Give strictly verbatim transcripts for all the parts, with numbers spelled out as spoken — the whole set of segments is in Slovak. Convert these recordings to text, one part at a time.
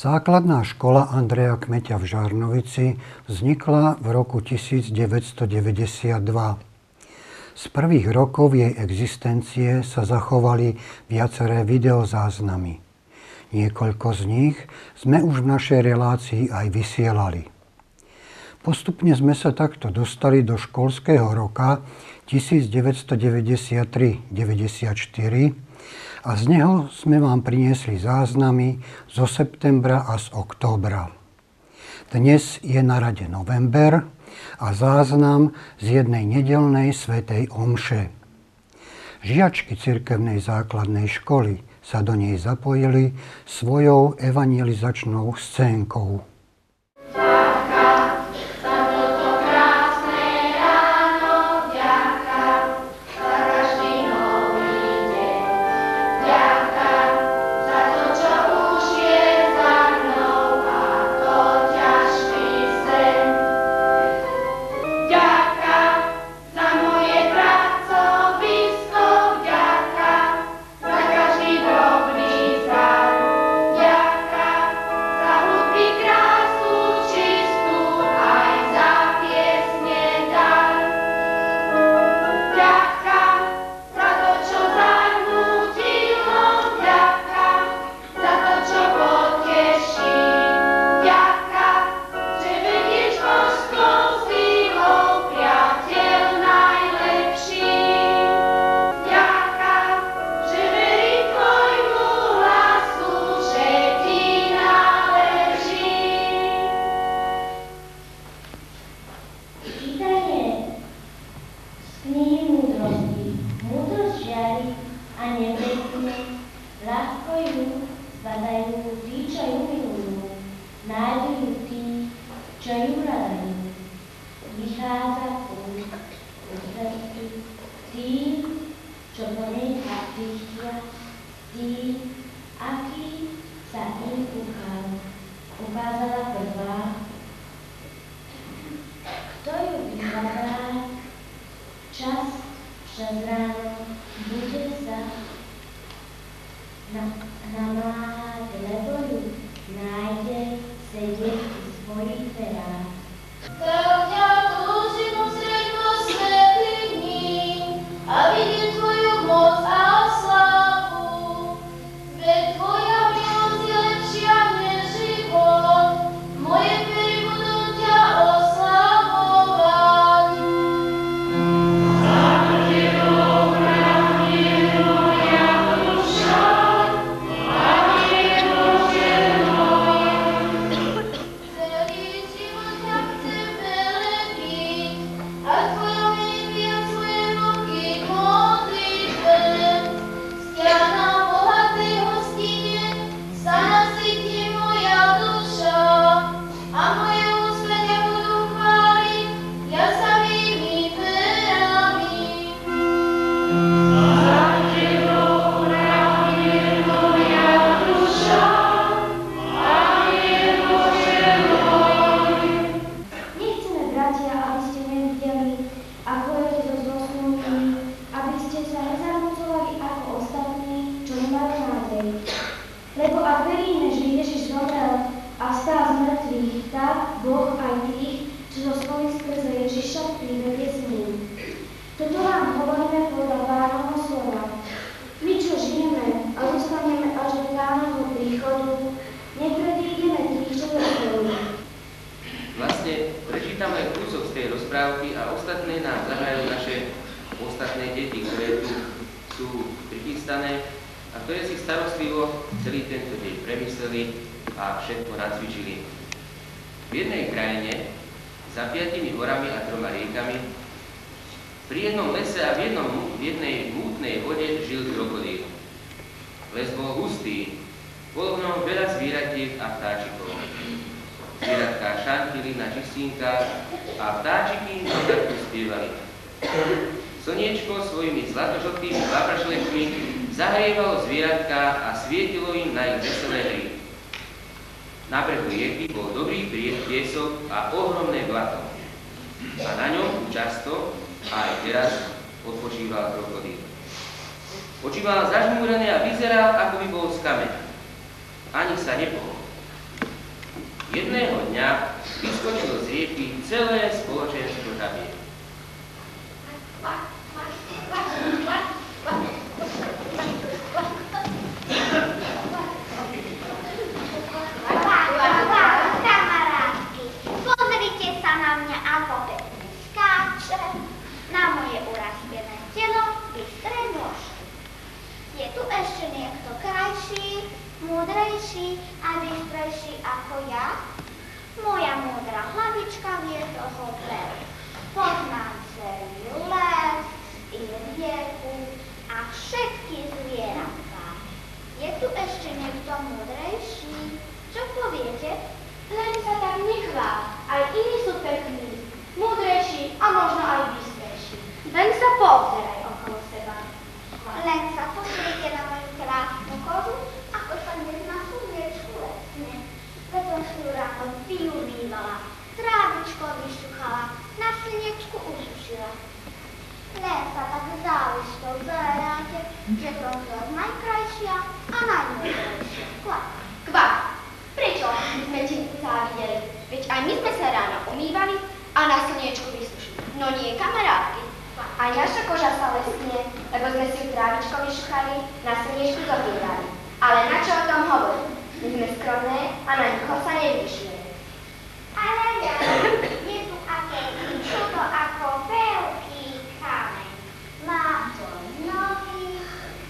Základná škola Andreja Kmeťa v Žarnovici vznikla v roku tisícdeväťstodeväťdesiatdva. Z prvých rokov jej existencie sa zachovali viaceré videozáznamy. Niekoľko z nich sme už v našej relácii aj vysielali. Postupne sme sa takto dostali do školského roka tisícdeväťstodeväťdesiattri deväťdesiatštyri a z neho sme vám priniesli záznamy zo septembra a z októbra. Dnes je na rade november a záznam z jednej nedeľnej svätej omše. Žiačky cirkevnej základnej školy sa do nej zapojili svojou evangelizačnou scénkou. Slniečko svojimi zlatožltými papršlekmi zahrievalo zvieratka a svietilo im na ich veselé hry. Na brehu rieky bol dobrý piesok a ohromné blato. A na ňom často, aj teraz, odpočíval krokodíl. Oči mal zažmúrené a vyzeral, ako by bol z kameňa. Ani sa nepohol. Jedného dňa vyskočilo z rieky celé spoločenstvo žabiek. Kamarátky, pozrite sa na mňa, ako pekne skáčem, na moje urazbené telo bystré nôžky. Je tu ešte niekto krajší, múdrejší a bystrejší ako ja? Moja múdra hlavička vie toho veľa. Poznám celý les i rieku a všetky zvieratá. Je tu ešte niekto múdrejší? Čo poviete? Len sa tak nechvál, aj iní sú pekní, múdrejší a možno aj bystrejší. Len sa poobzeraj okolo seba. Len sa pozrite na moju krásnu kožu, ako sa dnes na slniečku lesne. Veď som si ju ráno vyumývala, trávičko vyšuchala, na slniečku usušila. Len sa tak závisto zajeráte, že som to najkrajšia a najmúdrejšia. Kvak. Kvak, prečo sme ti závideli? Veď aj my sme sa ráno umývali a na slniečku vysušili. No nie, kamarátky. Aj naša koža sa lesnie, lebo sme si ju trávičko vyšuchali, na slniečku zohrievali. Ale na čo o tom hovorím? My sme skromné a na nikoho sa nevyšujeme. Ale ja, je tu akési čudo ako veľký kameň. Má to nohy,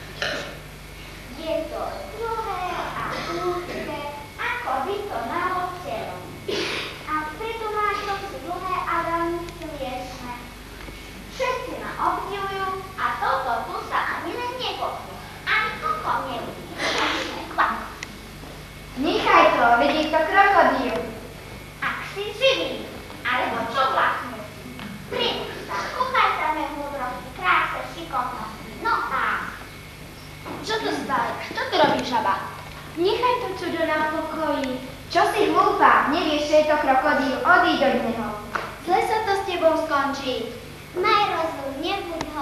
je to dlhé a úzke, ako by to malo telo. A preto má to dlhé a veľmi smiešne. Všetci ma obdivujú a toto tu sa ani len nepochne. Ani oko nevidí. Kvak. Nechaj to, veď je to krokodíl. Ak si živý, alebo čo vlastne si? Príď sa, kúchaj sa mé múdrosti, kráse, šikovnosti. No a... Čo to stále? Čo to robí žaba? Nechaj to čudo na pokoji. Čo si hlúpa? Nevieš, že je to krokodíl, odíď od neho. Zle sa to s tebou skončí. Maj rozum, nebuď ho.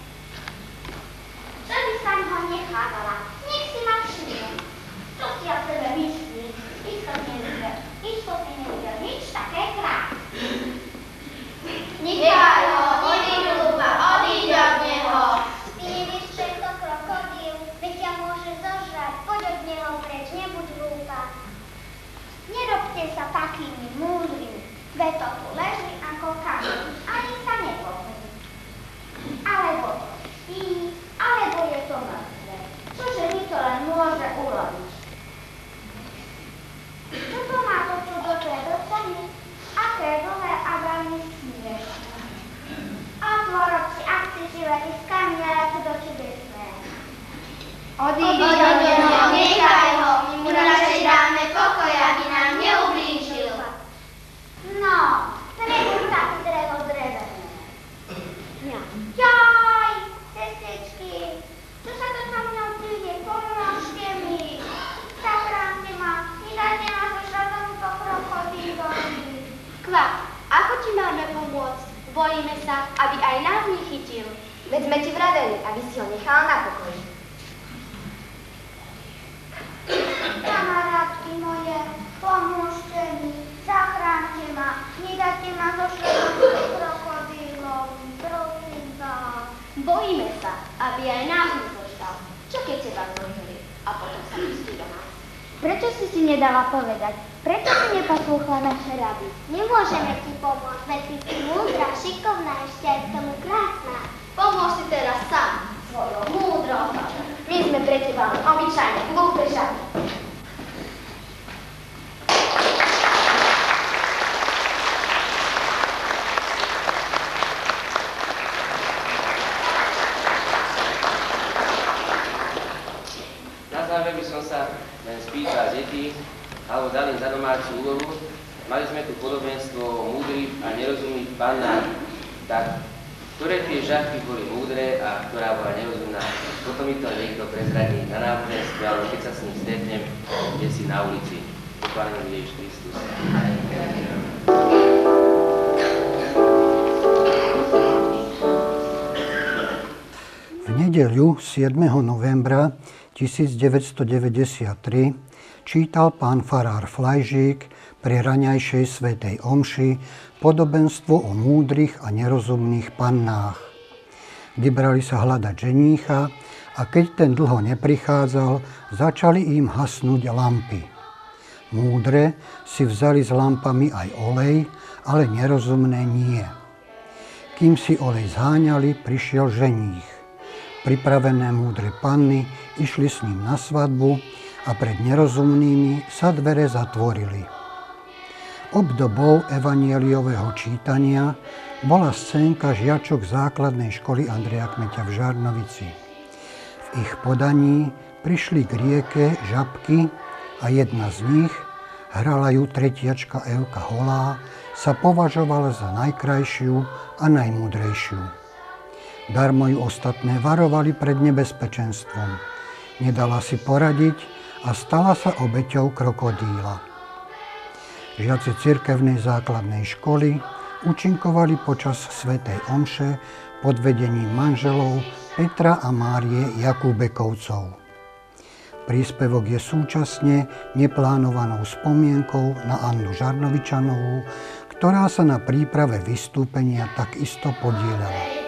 Čo by som ho nechávala? Nech si ma všimne. Čo si o sebe myslíš? Istotne nevidel, istotne nevidel nič také krásne. Nechaj ho, odíď hlúpa, odíď od neho. Ty nevieš, čo je to krokodíl? Veď ťa môže zožrať, poď od neho preč, nebuď hlúpa. Nerobte sa takými múdrymi, veď to tu leží ako kameň, ani sa nepohne. Alebo to spí, alebo je to mŕtve. Čože mi to len môže urobiť? Čo to má to čudo predocení? Aké dlhé a veľmi smiešne. Otvorovci, ak si živeli z kamňa, ja tu do tebe smejem. Odíď od neho, nechaj ho, my mu radšej dáme pokoj, aby nám neublížil. No, nebudú taký drevo drevené. Jaj, sestičky, čo sa to so mnou príde? Pomôžte mi. Zachránte ma, nedajte ma so šratomto krokodílovi. Kvak, ako ti máme pomôcť? Bojíme sa, aby aj nás nechytil. Veď sme ti vraveli, aby si ho nechal na pokoji. Kamarátky moje, pomôžte mi, zachránte ma, nedajte ma so šratomto krokodílovi, prosím vás. Bojíme sa, aby aj nás nezožral. Čo keď teba zožili a potom sa pustí do nás? Prečo si si nedala povedať? Prečo si neposlúchla naše rady? Nemôžeme ti pomôcť, veď ty si múdra, šikovná, ešte aj k tomu krásna. Pomôž si teraz sám svojou múdrou. My sme pre teba len obyčajné hlúpe žaby. Na záver by som sa len spýtal deti, alebo dali za domácu úlohu. Mali sme tu podobenstvo o múdrych a nerozumných pannách, tak ktoré tie žabky boli múdre a ktorá bola nerozumná. Potom mi to niekto prezradí na náboženstve, alebo keď sa s ním stretnem, kde si na ulici. Pochválený Ježiš Kristus. V nedeľu siedmeho novembra tisícdeväťstodeväťdesiattri čítal pán farár Flajžík pri raňajšej svätej omši podobenstvo o múdrych a nerozumných pannách. Vybrali sa hľadať ženícha a keď ten dlho neprichádzal, začali im hasnúť lampy. Múdre si vzali s lampami aj olej, ale nerozumné nie. Kým si olej zháňali, prišiel ženích. Pripravené múdre panny išli s ním na svadbu a pred nerozumnými sa dvere zatvorili. Obdobou evanjeliového čítania bola scénka žiačok základnej školy Andreja Kmeťa v Žarnovici. V ich podaní prišli k rieke žabky a jedna z nich, hrala ju tretiačka Evka Holá, sa považovala za najkrajšiu a najmúdrejšiu. Darmo ju ostatné varovali pred nebezpečenstvom. Nedala si poradiť a stala sa obeťou krokodíla. Žiaci cirkevnej základnej školy účinkovali počas svätej omše pod vedením manželov Petra a Márie Jakúbekovcov. Príspevok je súčasne neplánovanou spomienkou na Annu Žarnovičanovú, ktorá sa na príprave vystúpenia takisto podieľala.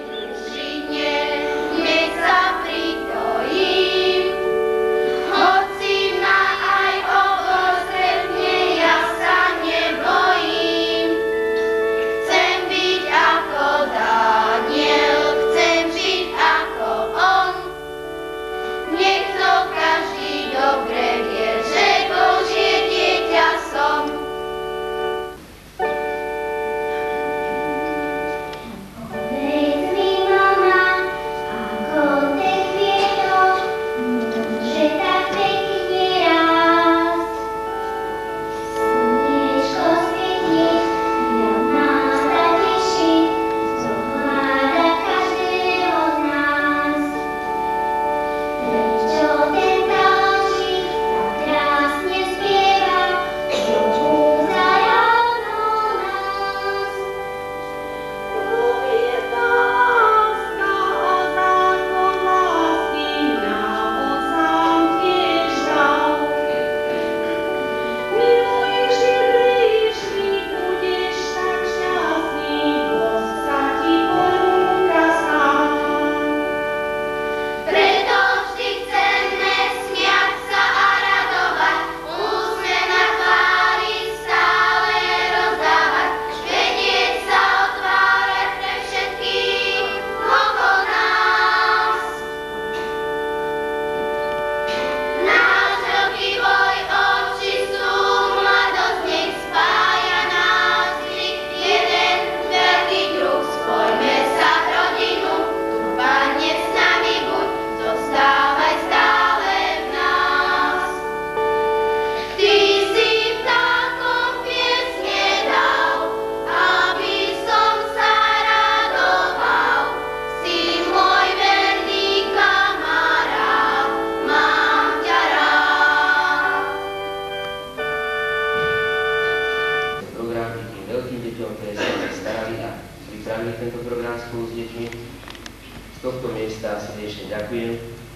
Z tohto miesta srdečne ďakujem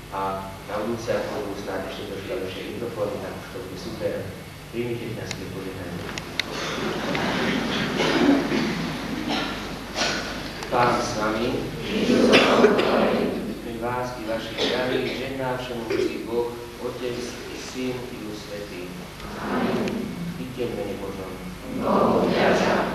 a na budúci ak budú snáď ešte troška lepšie mikrofóny, tak to bude super. Príjmite kňazské požehnanie. Pán s vami, pri vás i vašich zdraví, žehná všemohúci Boh, Otec, Syn i Duch Svätý. Amen. Idite v mene Božom. Bohu vďaka.